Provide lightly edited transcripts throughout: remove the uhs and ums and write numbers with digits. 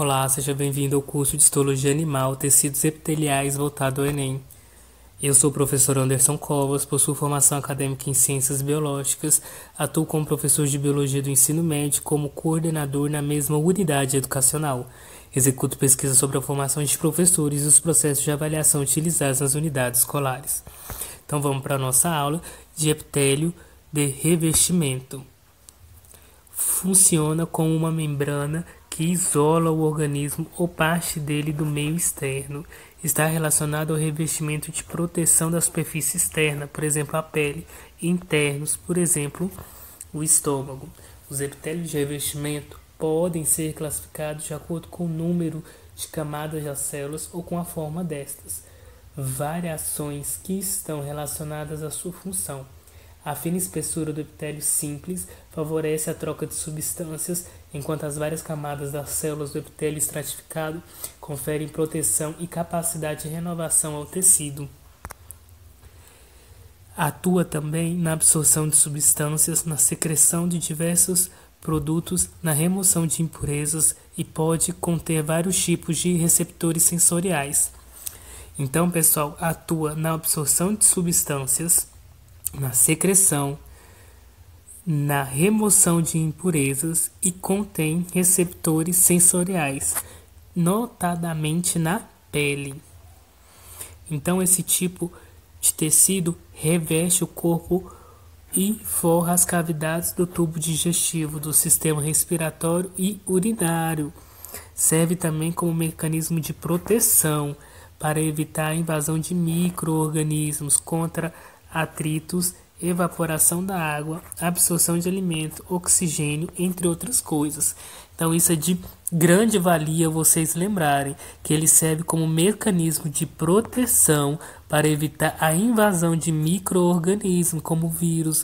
Olá, seja bem-vindo ao curso de Histologia Animal, Tecidos Epiteliais voltado ao Enem. Eu sou o professor Anderson Covas, possuo formação acadêmica em Ciências Biológicas, atuo como professor de Biologia do Ensino Médio como coordenador na mesma unidade educacional. Executo pesquisa sobre a formação de professores e os processos de avaliação utilizados nas unidades escolares. Então vamos para a nossa aula de epitélio de revestimento. Funciona como uma membrana que isola o organismo ou parte dele do meio externo. Está relacionado ao revestimento de proteção da superfície externa, por exemplo, a pele, e internos, por exemplo, o estômago. Os epitélios de revestimento podem ser classificados de acordo com o número de camadas das células ou com a forma destas. Variações que estão relacionadas à sua função. A fina espessura do epitélio simples favorece a troca de substâncias, enquanto as várias camadas das células do epitélio estratificado conferem proteção e capacidade de renovação ao tecido. Atua também na absorção de substâncias, na secreção de diversos produtos, na remoção de impurezas e pode conter vários tipos de receptores sensoriais. Então, pessoal, atua na absorção de substâncias, na secreção, na remoção de impurezas e contém receptores sensoriais, notadamente na pele. Então, esse tipo de tecido reveste o corpo e forra as cavidades do tubo digestivo, do sistema respiratório e urinário. Serve também como mecanismo de proteção para evitar a invasão de micro-organismos contra atritos, evaporação da água, absorção de alimento, oxigênio, entre outras coisas. Então isso é de grande valia vocês lembrarem que ele serve como mecanismo de proteção para evitar a invasão de micro-organismos como vírus,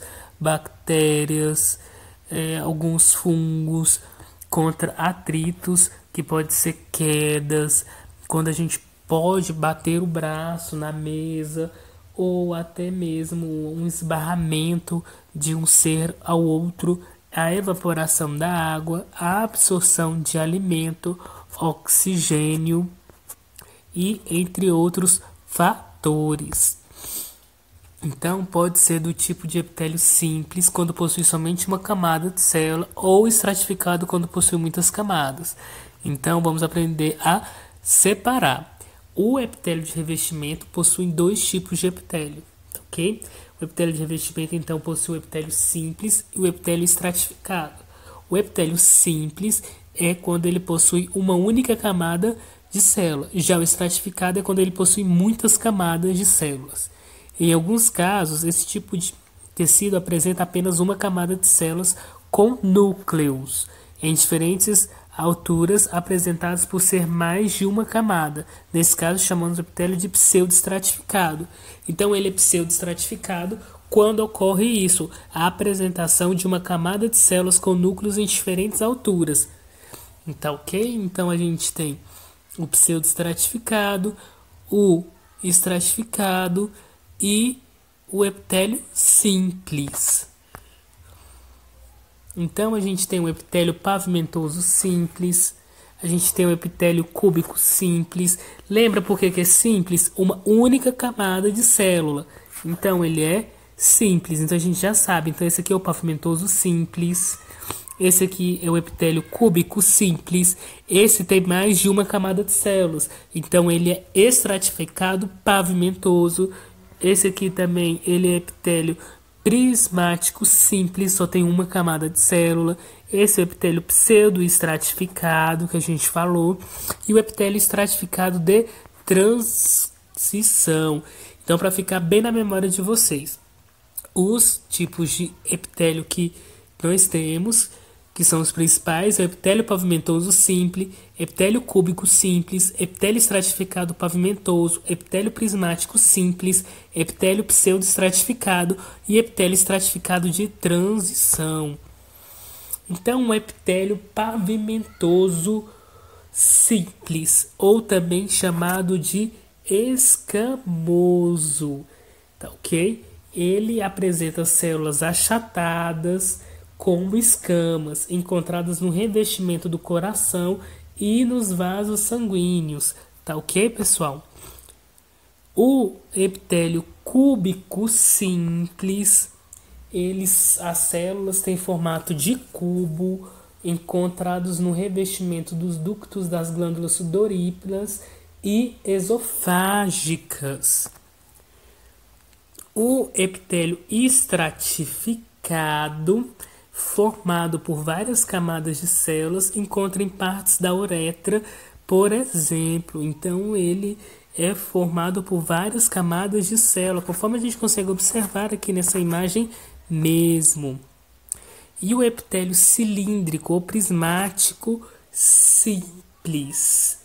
bactérias, alguns fungos, contra atritos que pode ser quedas, quando a gente pode bater o braço na mesa ou até mesmo um esbarramento de um ser ao outro, a evaporação da água, a absorção de alimento, oxigênio e entre outros fatores. Então, pode ser do tipo de epitélio simples, quando possui somente uma camada de célula, ou estratificado, quando possui muitas camadas. Então, vamos aprender a separar. O epitélio de revestimento possui dois tipos de epitélio, ok? O epitélio de revestimento, então, possui o epitélio simples e o epitélio estratificado. O epitélio simples é quando ele possui uma única camada de célula. Já o estratificado é quando ele possui muitas camadas de células. Em alguns casos, esse tipo de tecido apresenta apenas uma camada de células com núcleos, em diferentes alturas apresentadas por ser mais de uma camada. Nesse caso, chamamos o epitélio de pseudoestratificado. Então, ele é pseudoestratificado quando ocorre isso, a apresentação de uma camada de células com núcleos em diferentes alturas. Então, ok? Então, a gente tem o pseudoestratificado, o estratificado e o epitélio simples. Então, a gente tem o epitélio pavimentoso simples, a gente tem o epitélio cúbico simples. Lembra por que é simples? Uma única camada de célula. Então, ele é simples. Então, a gente já sabe. Então, esse aqui é o pavimentoso simples. Esse aqui é o epitélio cúbico simples. Esse tem mais de uma camada de células. Então, ele é estratificado pavimentoso. Esse aqui também, ele é epitélio prismático simples, só tem uma camada de célula. Esse é o epitélio pseudoestratificado que a gente falou. E o epitélio estratificado de transição. Então, para ficar bem na memória de vocês, os tipos de epitélio que nós temos, que são os principais, é o epitélio pavimentoso simples, epitélio cúbico simples, epitélio estratificado pavimentoso, epitélio prismático simples, epitélio pseudoestratificado e epitélio estratificado de transição. Então, o epitélio pavimentoso simples, ou também chamado de escamoso, tá ok? Ele apresenta células achatadas, como escamas, encontradas no revestimento do coração e nos vasos sanguíneos. Tá ok, pessoal? O epitélio cúbico simples, as células têm formato de cubo, encontrados no revestimento dos ductos das glândulas sudoríparas e esofágicas. O epitélio estratificado, formado por várias camadas de células, encontra em partes da uretra, por exemplo. Então, ele é formado por várias camadas de célula, conforme a gente consegue observar aqui nessa imagem mesmo. E o epitélio cilíndrico ou prismático simples.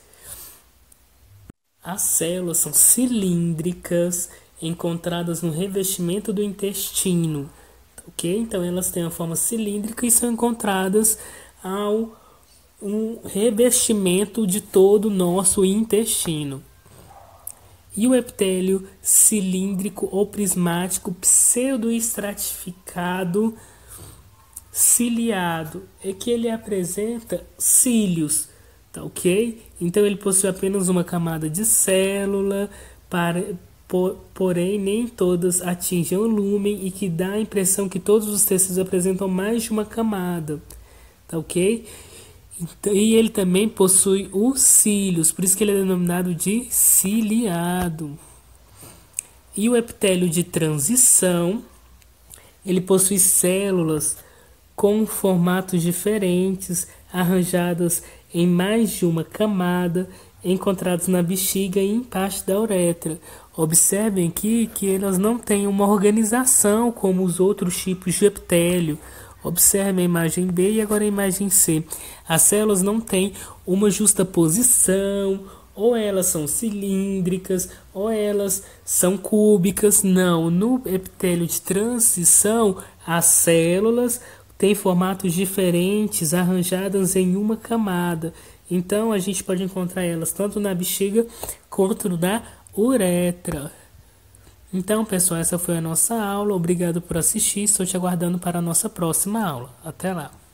As células são cilíndricas, encontradas no revestimento do intestino. Ok? Então, elas têm a forma cilíndrica e são encontradas ao revestimento de todo o nosso intestino. E o epitélio cilíndrico ou prismático pseudoestratificado ciliado é que ele apresenta cílios, tá ok? Então ele possui apenas uma camada de célula, porém nem todas atingem o lúmen e que dá a impressão que todos os tecidos apresentam mais de uma camada, tá ok? E ele também possui os cílios, por isso que ele é denominado de ciliado. E o epitélio de transição, ele possui células com formatos diferentes, arranjadas em mais de uma camada, encontradas na bexiga e em parte da uretra. Observem aqui que elas não têm uma organização como os outros tipos de epitélio. Observe a imagem B e agora a imagem C. As células não têm uma justa posição, ou elas são cilíndricas, ou elas são cúbicas. Não, no epitélio de transição, as células têm formatos diferentes, arranjadas em uma camada. Então, a gente pode encontrar elas tanto na bexiga quanto na uretra. Então, pessoal, essa foi a nossa aula. Obrigado por assistir. Estou te aguardando para a nossa próxima aula. Até lá!